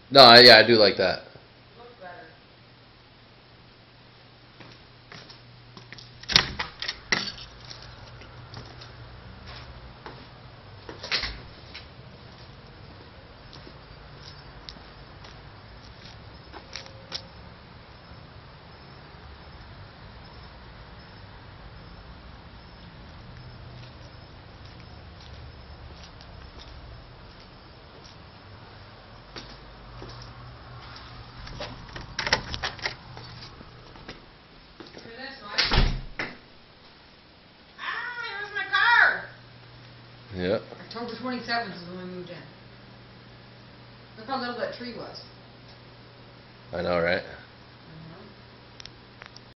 No, yeah, I do like that. Looks better. Hear this noise? Ah, there's my car! Yep. October 27th is when we moved in. Look how little that tree was. I know, right?